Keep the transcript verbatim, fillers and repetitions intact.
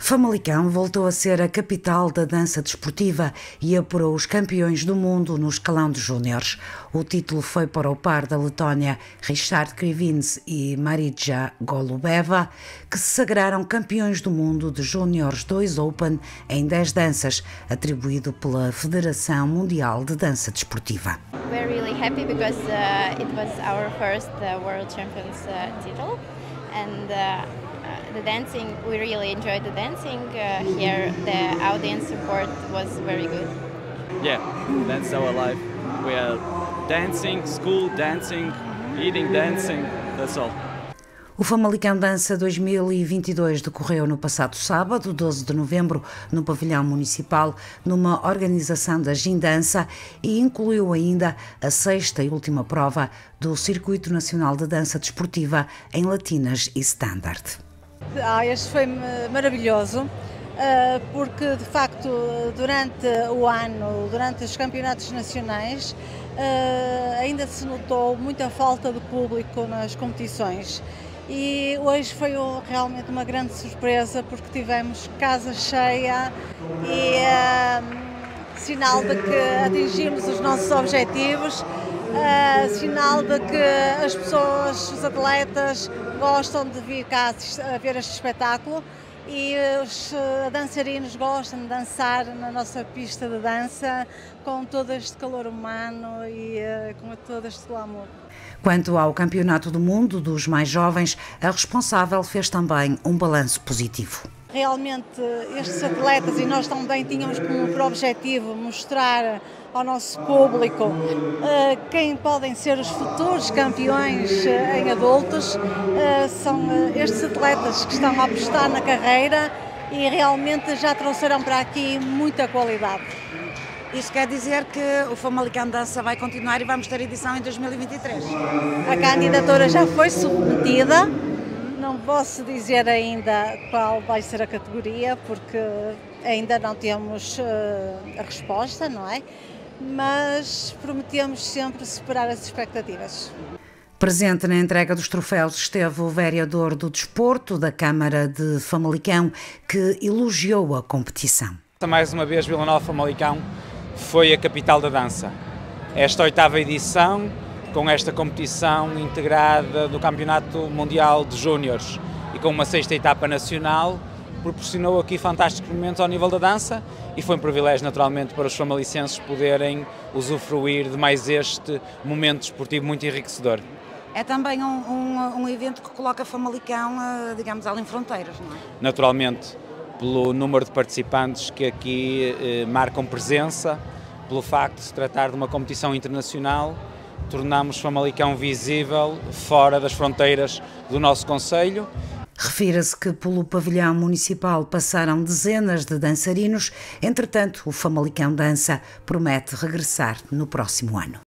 Famalicão voltou a ser a capital da dança desportiva e apurou os campeões do mundo no escalão de júniores. O título foi para o par da Letónia Richard Krivins e Marija Golubeva, que se sagraram campeões do mundo de júniores dois Open em dez danças, atribuído pela Federação Mundial de Dança Desportiva. We're really happy because uh, it was our first uh, World Champions uh, title, and uh, uh, the dancing, we really enjoyed the dancing uh, here. The audience support was very good. Yeah, that's our life. We are dancing, school dancing, eating dancing, that's all. O Famalicão Dança dois mil e vinte e dois decorreu no passado sábado, doze de novembro, no Pavilhão Municipal, numa organização da Gindança, e incluiu ainda a sexta e última prova do Circuito Nacional de Dança Desportiva em Latinas e Standard. Ah, este foi maravilhoso, porque de facto durante o ano, durante os campeonatos nacionais, ainda se notou muita falta de público nas competições. E hoje foi realmente uma grande surpresa porque tivemos casa cheia e uh, sinal de que atingimos os nossos objetivos, uh, sinal de que as pessoas, os atletas gostam de vir cá a ver este espetáculo e os dançarinos gostam de dançar na nossa pista de dança com todo este calor humano e uh, com todo este glamour. Quanto ao Campeonato do Mundo dos mais jovens, a responsável fez também um balanço positivo. Realmente estes atletas, e nós também tínhamos como por objetivo mostrar ao nosso público uh, quem podem ser os futuros campeões uh, em adultos, uh, são uh, estes atletas que estão a apostar na carreira e realmente já trouxeram para aqui muita qualidade. Isso quer dizer que o Famalicão Dança vai continuar e vamos ter edição em dois mil e vinte e três? A candidatura já foi submetida, não posso dizer ainda qual vai ser a categoria, porque ainda não temos uh, a resposta, não é? Mas prometemos sempre superar as expectativas. Presente na entrega dos troféus esteve o vereador do Desporto da Câmara de Famalicão, que elogiou a competição. Mais uma vez, Vila Nova Famalicão foi a capital da dança. Esta oitava edição, com esta competição integrada do Campeonato Mundial de Júniores e com uma sexta etapa nacional, proporcionou aqui fantásticos momentos ao nível da dança e foi um privilégio naturalmente para os famalicenses poderem usufruir de mais este momento desportivo muito enriquecedor. É também um, um, um evento que coloca Famalicão, digamos, além fronteiras, não é? Naturalmente, pelo número de participantes que aqui eh, marcam presença, pelo facto de se tratar de uma competição internacional, tornamos Famalicão visível fora das fronteiras do nosso concelho. Refira-se que pelo pavilhão municipal passaram dezenas de dançarinos, entretanto o Famalicão Dança promete regressar no próximo ano.